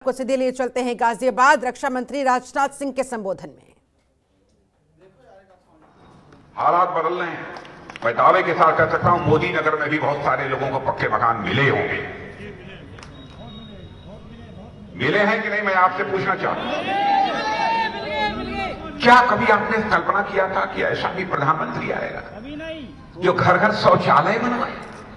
को सीधे लिए चलते हैं गाजियाबाद रक्षा मंत्री राजनाथ सिंह के संबोधन में। हालात बदल रहे हैं। मैं दावे के साथ कह सकता हूं मोदी नगर में भी बहुत सारे लोगों को पक्के मकान मिले होंगे। मिले हैं कि नहीं, मैं आपसे पूछना चाहता हूं। क्या कभी आपने कल्पना किया था कि ऐसा भी प्रधानमंत्री आएगा जो घर घर शौचालय बनवाए?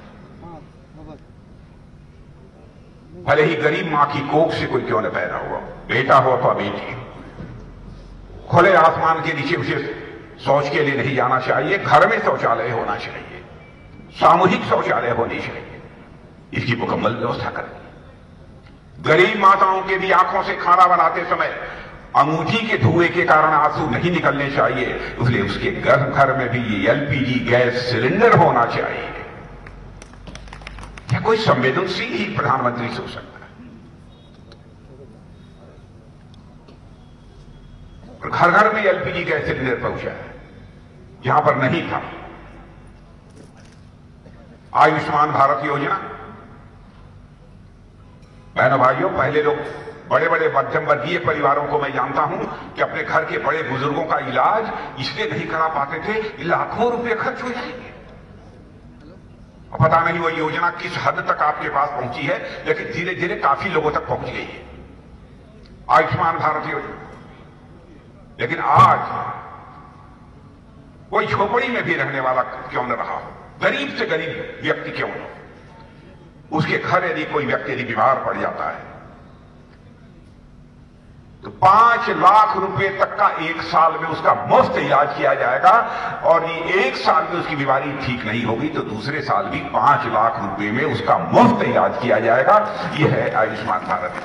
भले ही गरीब मां की कोख से कोई क्यों न पैदा हुआ, बेटा हो अथवा बेटी, खुले आसमान के नीचे उसे शौच के लिए नहीं जाना चाहिए। घर में शौचालय होना चाहिए, सामूहिक शौचालय होनी चाहिए। इसकी मुकम्मल व्यवस्था करें। गरीब माताओं के भी आंखों से खाना बनाते समय अंगूठी के धुएं के कारण आंसू नहीं निकलने चाहिए, इसलिए उसके घर में भी ये एलपीजी गैस सिलेंडर होना चाहिए। क्या कोई संवेदनशील ही प्रधानमंत्री सोच सकता है? घर घर में एलपीजी गैस सिलेंडर पहुंचा है जहां पर नहीं था। आयुष्मान भारत योजना, बहनों भाइयों, पहले लोग बड़े बड़े मध्यम वर्गीय परिवारों को मैं जानता हूं कि अपने घर के बड़े बुजुर्गों का इलाज इसलिए नहीं करा पाते थे, लाखों रुपए खर्च हो जाएंगे। पता नहीं वो योजना किस हद तक आपके पास पहुंची है, लेकिन धीरे धीरे काफी लोगों तक पहुंच गई है आयुष्मान भारत योजना। लेकिन आज कोई झोपड़ी में भी रहने वाला क्यों न रहा हो, गरीब से गरीब व्यक्ति क्यों न, उसके घर यदि कोई व्यक्ति यदि बीमार पड़ जाता है तो 5 लाख रुपए तक का एक साल में उसका मुफ्त इलाज किया जाएगा। और ये एक साल में उसकी बीमारी ठीक नहीं होगी तो दूसरे साल भी 5 लाख रुपए में उसका मुफ्त इलाज किया जाएगा। यह है आयुष्मान भारत।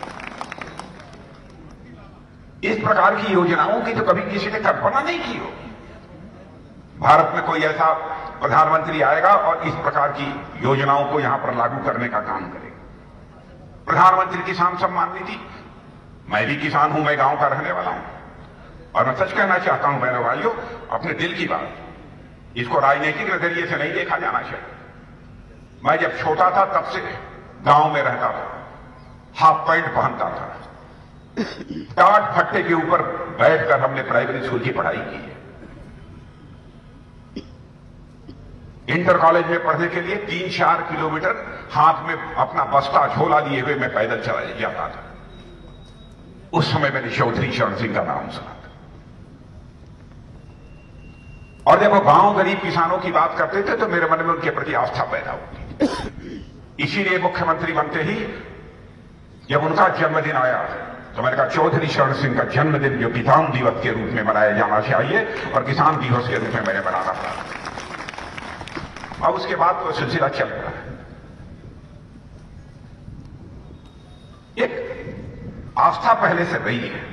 इस प्रकार की योजनाओं की तो कभी किसी ने कल्पना नहीं की हो। भारत में कोई ऐसा प्रधानमंत्री आएगा और इस प्रकार की योजनाओं को यहां पर लागू करने का काम करेगा। प्रधानमंत्री किसान सम्मान निधि, मैं भी किसान हूं, मैं गांव का रहने वाला हूं और मैं सच कहना चाहता हूं बहनों भाइयों, अपने दिल की बात, इसको राजनीतिक नजरिए से नहीं देखा जाना चाहिए। मैं जब छोटा था तब से गांव में रहता था, हाफ पैंट पहनता था, टाट फट्टे के ऊपर बैठकर हमने प्राइमरी स्कूल की पढ़ाई की है। इंटर कॉलेज में पढ़ने के लिए 3-4 किलोमीटर हाथ में अपना बस्ता झोला लिए हुए मैं पैदल चला जाता था। उस समय मैंने चौधरी चरण सिंह का नाम सुना था। और जब वो गांव गरीब किसानों की बात करते थे तो मेरे मन में उनके प्रति आस्था पैदा होती। इसीलिए मुख्यमंत्री बनते ही जब उनका जन्मदिन आया तो मैंने कहा चौधरी चरण सिंह का जन्मदिन जो किसान दिवस के रूप में मनाया जाना चाहिए और किसान दिवस के रूप में मैंने मनाना पड़ा। अब उसके बाद तो सिलसिला चल रहा है। एक आस्था पहले से रही है।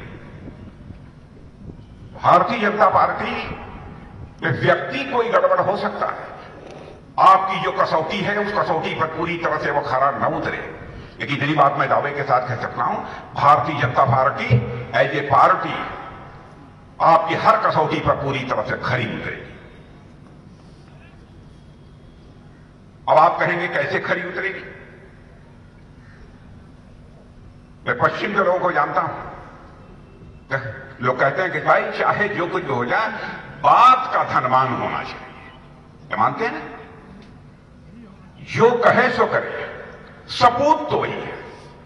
भारतीय जनता पार्टी में व्यक्ति कोई गड़बड़ हो सकता है, आपकी जो कसौटी है उस कसौटी पर पूरी तरह से वो खरा न उतरे, लेकिन यही बात मैं दावे के साथ कह सकता हूं, Bharatiya Janata party as a party आपकी हर कसौटी पर पूरी तरह से खरी उतरेगी। अब आप कहेंगे कैसे खरी उतरेगी? मैं पश्चिम के लोगों को जानता हूं, लोग कहते हैं कि भाई चाहे जो कुछ हो जाए बात का धनवान होना चाहिए। मानते हैं ना, जो कहे सो करे, सपूत तो वही है।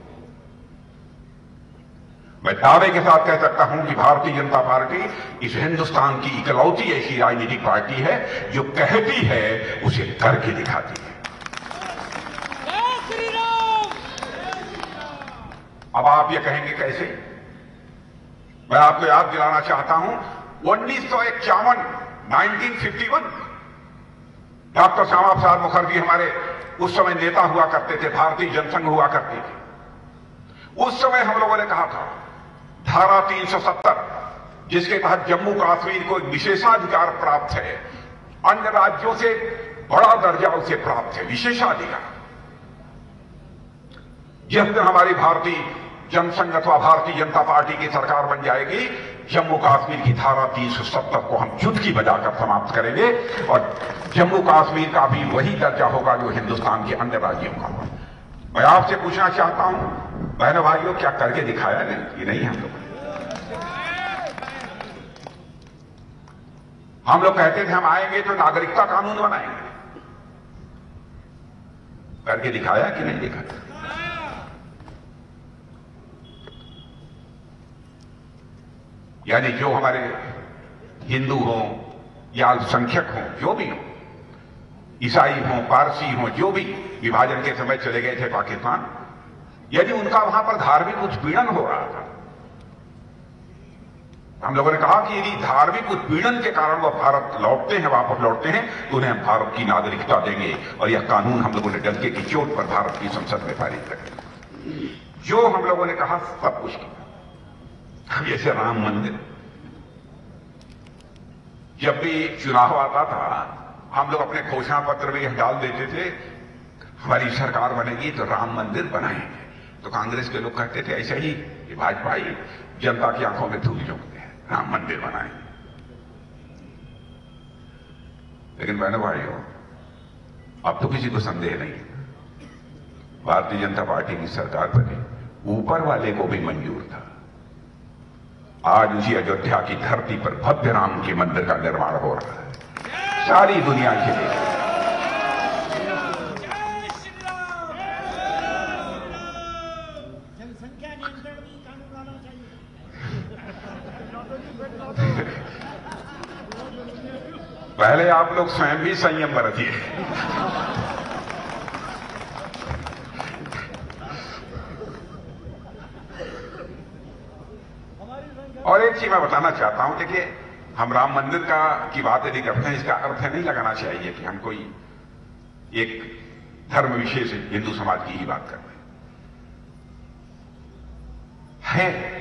मैं दावे के साथ कह सकता हूं कि भारतीय जनता पार्टी इस हिंदुस्तान की इकलौती ऐसी राजनीतिक पार्टी है जो कहती है उसे करके दिखाती है। अब आप ये कहेंगे कैसे? मैं आपको याद दिलाना चाहता हूं 1951 डॉक्टर श्यामा प्रसाद मुखर्जी हमारे उस समय नेता हुआ करते थे, भारतीय जनसंघ हुआ करती थी। उस समय हम लोगों ने कहा था धारा 370 जिसके तहत जम्मू कश्मीर को एक विशेषाधिकार प्राप्त है, अन्य राज्यों से बड़ा दर्जा उसे प्राप्त है, विशेषाधिकार। जिस दिन हमारी भारतीय जनसंघ अथवा भारतीय जनता पार्टी की सरकार बन जाएगी, जम्मू कश्मीर की धारा 370 को हम चुटकी बजाकर समाप्त करेंगे और जम्मू कश्मीर का भी वही दर्जा होगा जो हिंदुस्तान के अन्य राज्यों का होगा। मैं आपसे पूछना चाहता हूं बहनों भाइयों, क्या करके दिखाया नहीं? ये नहीं हम लोग कहते थे हम आएंगे तो नागरिकता कानून बनाएंगे, करके दिखाया कि नहीं दिखाया? यानी जो हमारे हिंदू हों या अल्पसंख्यक हों, जो भी हों, ईसाई हों, पारसी हों, जो भी विभाजन के समय चले गए थे पाकिस्तान, यदि उनका वहां पर धार्मिक उत्पीड़न हो रहा था, हम लोगों ने कहा कि यदि धार्मिक उत्पीड़न के कारण वह भारत लौटते हैं, वापस लौटते हैं, तो उन्हें हम भारत की नागरिकता देंगे और यह कानून हम लोगों ने डंके की चोट पर भारत की संसद में पारित करेंगे। जो हम लोगों ने कहा सब कुछ किया। जैसे राम मंदिर, जब भी चुनाव आता था हम लोग अपने घोषणा पत्र में यह डाल देते थे हमारी सरकार बनेगी तो राम मंदिर बनाएंगे। तो कांग्रेस के लोग कहते थे ऐसे ही कि भाजपा ही जनता की आंखों में धूल झोंकते हैं, राम मंदिर बनाएंगे। लेकिन बहनों भाइयों, अब तो किसी को संदेह नहीं, भारतीय जनता पार्टी की सरकार बनी, ऊपर वाले को भी मंजूर था। आज उसी अयोध्या की धरती पर भव्य राम के मंदिर का निर्माण हो रहा है, सारी दुनिया के लिए। जनसंख्या नियंत्रण भी कानून लाना चाहिए। पहले आप लोग स्वयं भी संयम बरतिए। और एक चीज मैं बताना चाहता हूं, देखिए हम राम मंदिर की बात यदि करते हैं, इसका अर्थ नहीं लगाना चाहिए कि हम कोई एक धर्म विशेष हिंदू समाज की ही बात कर रहे हैं।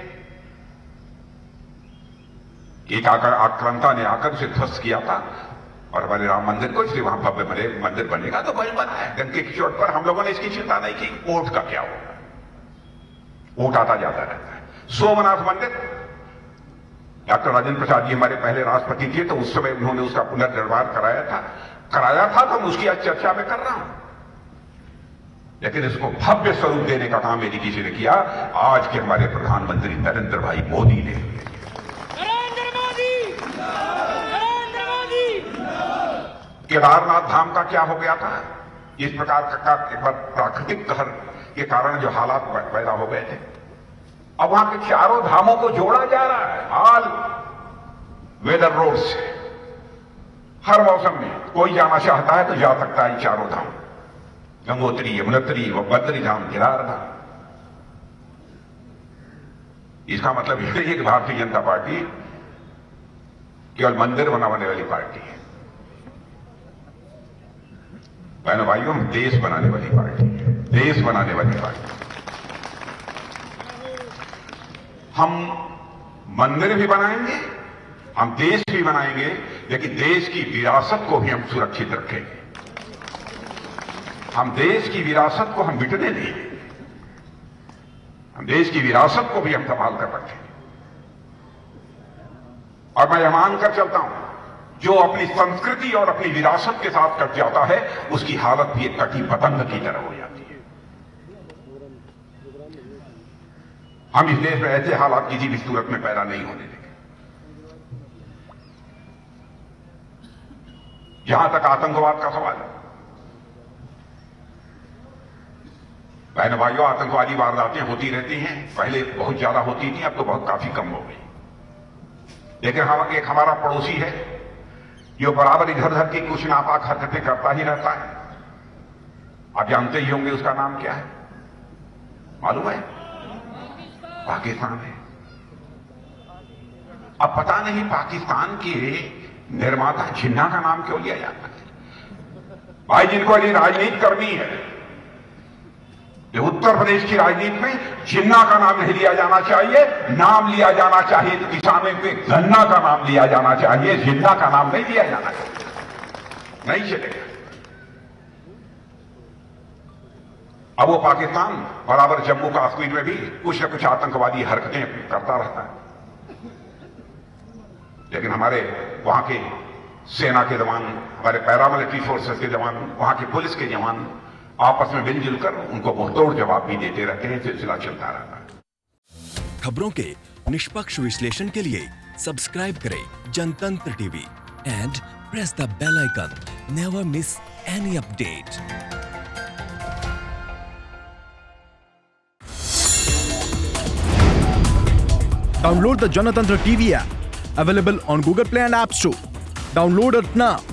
एक आक्रांता ने आकर उसे ध्वस्त किया था और हमारे राम मंदिर को, इसलिए वहां भव्य मंदिर बनेगा तो बन बना है। डंके की चोट पर हम लोगों ने इसकी चिंता नहीं की वोट का क्या होगा, वोट आता जाता रहता है। सोमनाथ मंदिर, डॉक्टर राजेंद्र प्रसाद जी हमारे पहले राष्ट्रपति थे, तो उस समय उन्होंने उसका पुनर्निर्माण कराया था तो मैं उसकी आज चर्चा में कर रहा हूं। लेकिन इसको भव्य स्वरूप देने का काम यदि किसी ने किया, आज के हमारे प्रधानमंत्री नरेंद्र भाई मोदी ने। केदारनाथ धाम का क्या हो गया था? इस प्रकार का एक बार प्राकृतिक कहर के कारण जो हालात पैदा हो गए थे, अब वहां के चारों धामों को जोड़ा जा रहा है ऑल वेदर रोड से। हर मौसम में कोई जाना चाहता है तो जा सकता है चारों धाम, गंगोत्री, यमुनोत्री, बद्री धाम, केदार धाम। इसका मतलब यह नहीं है कि भारतीय जनता पार्टी केवल मंदिर बनाने वाली पार्टी है। बहनों भाइयों, हम देश बनाने वाली पार्टी है, देश बनाने वाली पार्टी। हम मंदिर भी बनाएंगे, हम देश भी बनाएंगे, लेकिन देश की विरासत को भी हम सुरक्षित रखेंगे। हम देश की विरासत को हम मिटने नहीं देंगे, हम देश की विरासत को भी हम संभाल कर रखेंगे। और मैं यह मानकर चलता हूं, जो अपनी संस्कृति और अपनी विरासत के साथ कट जाता है, उसकी हालत भी एक कटी पतंग की तरह हो जाती है। हम इस देश में ऐसे हालात किसी भी सूरत में पैदा नहीं होने देंगे। जहां तक आतंकवाद का सवाल है, बहनों भाइयों, आतंकवादी वारदातें होती रहती हैं। पहले बहुत ज्यादा होती थी, अब तो बहुत काफी कम हो गई। लेकिन एक हमारा पड़ोसी है जो बराबर इधर उधर की कुछ नापाक हरकतें करता ही रहता है। आप जानते ही होंगे उसका नाम क्या है, मालूम है? पाकिस्तान है। अब पता नहीं पाकिस्तान के निर्माता जिन्ना का नाम क्यों लिया जाता है। भाई, जिनको ये राजनीति करनी है, जो उत्तर प्रदेश की राजनीति में जिन्ना का नाम नहीं लिया जाना चाहिए, नाम लिया जाना चाहिए तो किसानों पे गन्ना का नाम लिया जाना चाहिए, जिन्ना का नाम नहीं लिया जाना चाहिए। नहीं चलेगा। अब वो पाकिस्तान बराबर जम्मू कश्मीर में भी कुछ न कुछ आतंकवादी हरकतें करता रहता है। लेकिन हमारे वहां के सेना के जवान, हमारे पैरामिलिट्री फोर्सेस के जवान, वहां के पुलिस के जवान आपस में मिलजुल कर उनको मुंहतोड़ जवाब भी देते रहते हैं, सिलसिला चलता रहता है। खबरों के निष्पक्ष विश्लेषण के लिए सब्सक्राइब करें Janatantra TV and press the bell icon. Never miss any update. Download the Janatantra TV app, available on Google Play and App Store. Download it now.